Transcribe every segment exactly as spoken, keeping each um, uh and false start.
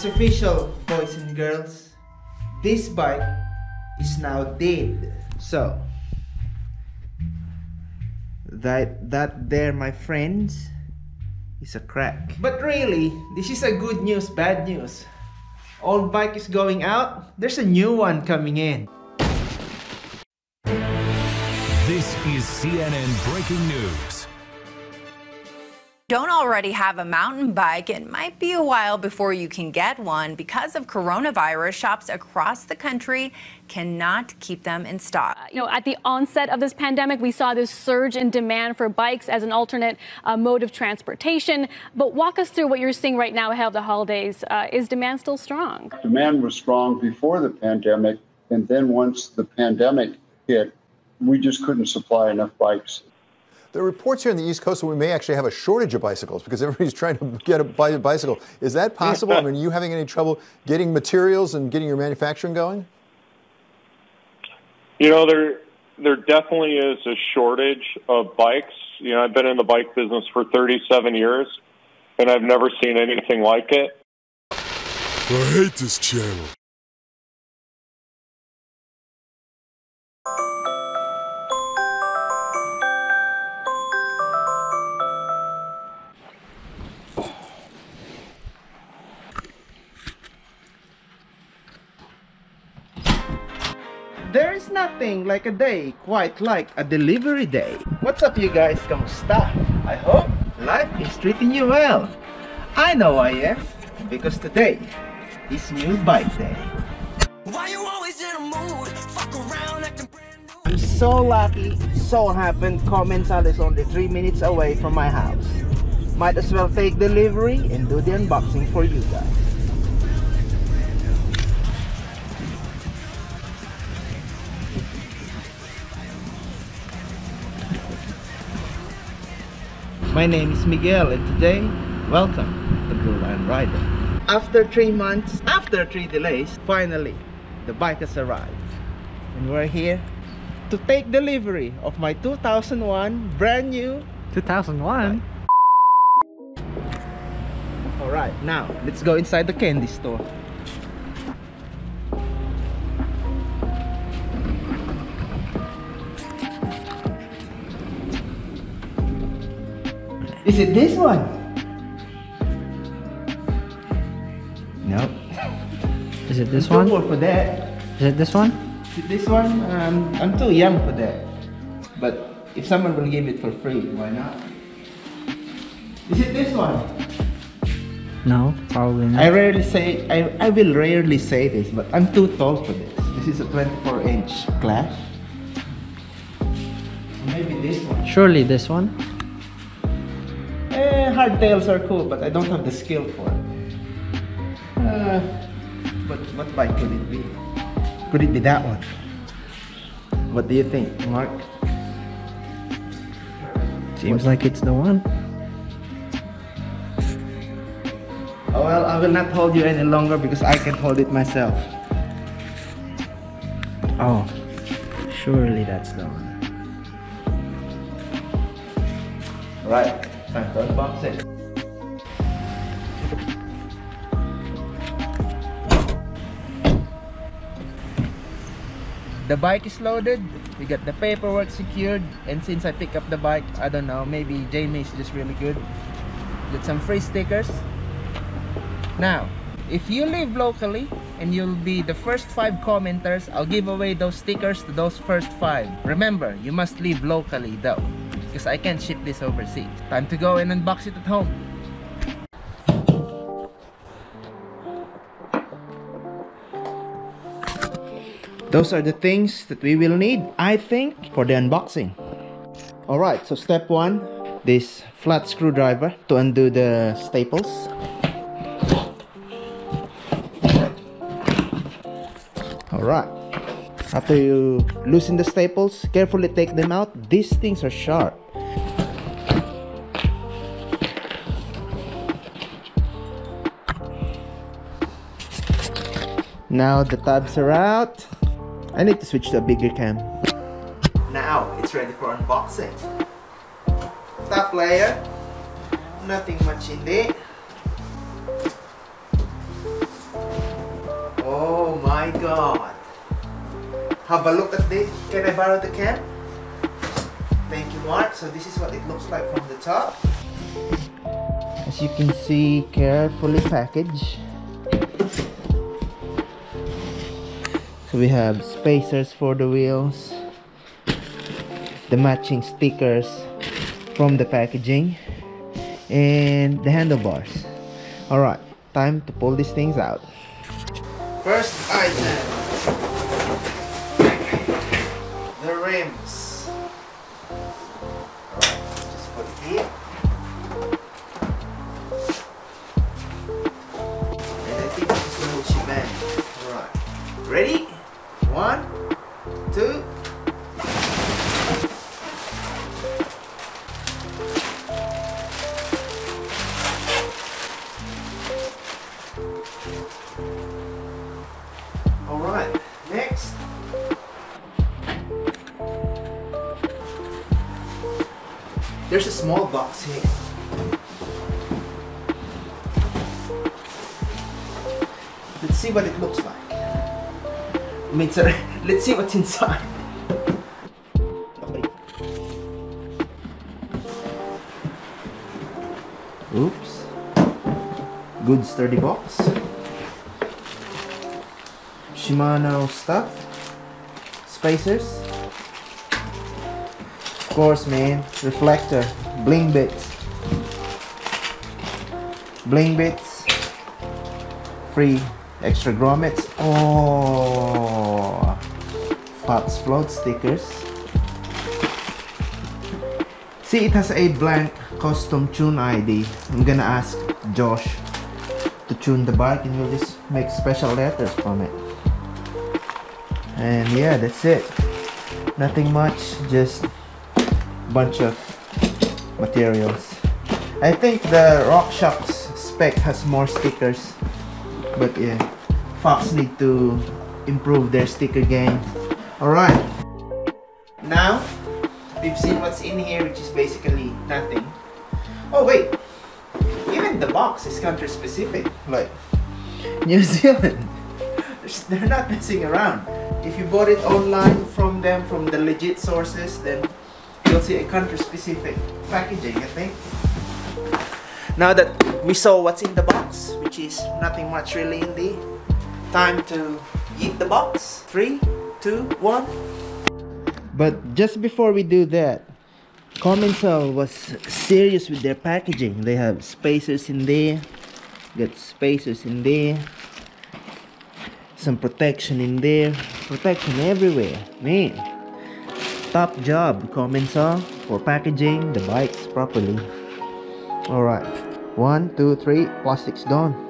official, boys and girls. This bike is now dead. So that that there, my friends, is a crack. But really, this is a good news, bad news. Old bike is going out. There's a new one coming in. This is C N N Breaking News. Don't already have a mountain bike, it might be a while before you can get one. Because of coronavirus, shops across the country cannot keep them in stock. Uh, you know, at the onset of this pandemic, we saw this surge in demand for bikes as an alternate uh, mode of transportation. But walk us through what you're seeing right now ahead of the holidays. Uh, is demand still strong? Demand was strong before the pandemic, and then once the pandemic hit, we just couldn't supply enough bikes. There are reports here on the East Coast that we may actually have a shortage of bicycles because everybody's trying to get a, buy a bicycle. Is that possible? I mean, are you having any trouble getting materials and getting your manufacturing going? You know, there there definitely is a shortage of bikes. You know, I've been in the bike business for thirty-seven years, and I've never seen anything like it. I hate this channel. There is nothing like a day quite like a delivery day. What's up, you guys? Kamusta? I hope life is treating you well. I know I am, because today is new bike day. Why you always in a mood? Fuck around acting brand new. I'm so lucky, so happened Commencal is only three minutes away from my house. Might as well take delivery and do the unboxing for you guys. My name is Miguel, and today, welcome to Blue Line Rider. After three months, after three delays, finally, the bike has arrived. And we're here to take delivery of my two thousand one brand new two thousand one? Alright, now, let's go inside the candy store. Is it this one? No. Is it this I'm one? too old for that. Is it this one? Is it this one? Um, I'm too young for that. But if someone will give it for free, why not? Is it this one? No, probably not. I rarely say, I, I will rarely say this, but I'm too tall for this. This is a twenty-four inch Clash. Maybe this one. Surely this one? Eh, hardtails are cool, but I don't have the skill for it. Uh, but what bike could it be? Could it be that one? What do you think, Mark? Seems what? Like it's the one. Oh well, I will not hold you any longer because I can hold it myself. Oh, surely that's the one. Alright. Time to unbox it. The bike is loaded, we got the paperwork secured, and since I pick up the bike, I don't know, maybe Jamie is just really good. Get some free stickers. Now, if you live locally and you'll be the first five commenters, I'll give away those stickers to those first five. Remember, you must live locally though, because I can't ship this overseas. Time to go and unbox it at home. Those are the things that we will need, I think, for the unboxing. Alright, so step one, this flat screwdriver to undo the staples. Alright, after you loosen the staples, carefully take them out. These things are sharp. Now the tabs are out. I need to switch to a bigger cam. Now it's ready for unboxing. Top layer, nothing much in there. god. Have a look at this. Can I borrow the cam? Thank you, Mark. So this is what it looks like from the top. As you can see, carefully packaged. So we have spacers for the wheels, the matching stickers from the packaging, and the handlebars. Alright, time to pull these things out. First item, the rims. Alright, just put it here. And I think this is the whole shebang. Alright, ready? One, two. Alright, next. There's a small box here. Let's see what it looks like. I mean, sorry, let's see what's inside. Okay. Oops. Good sturdy box. Shimano stuff. Spacers. Of course, man. Reflector. Bling bits. Bling bits. Free extra grommets. Oh, Fox float stickers. See, it has a blank custom tune I D. I'm gonna ask Josh to tune the bike, and we'll just make special letters from it. And yeah, that's it. Nothing much, just bunch of materials. I think the RockShox spec has more stickers. But yeah, Fox need to improve their sticker game. Alright, now we've seen what's in here, which is basically nothing. Oh wait, even the box is country specific. Like New Zealand, they're not messing around. If you bought it online from them, from the legit sources, then you'll see a country specific packaging, I think. Now that we saw what's in the box, which is nothing much really in the, time to eat the box. Three, two, one. But just before we do that, Commencal was serious with their packaging. They have spacers in there, got spacers in there, some protection in there, protection everywhere. Man, top job, Commencal, for packaging the bikes properly. Alright, one, two, three, plastic's gone.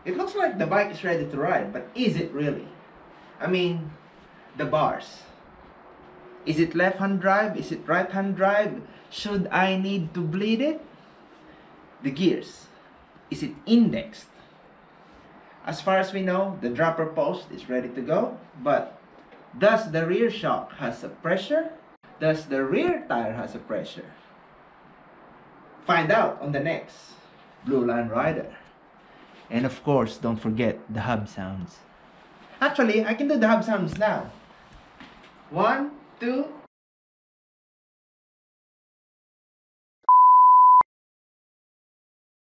It looks like the bike is ready to ride, but is it really? I mean, the bars. Is it left-hand drive? Is it right-hand drive? Should I need to bleed it? The gears. Is it indexed? As far as we know, the dropper post is ready to go, but does the rear shock has a pressure? Does the rear tire has a pressure? Find out on the next Blue Line Rider. And of course, don't forget the hub sounds. Actually, I can do the hub sounds now. One, two,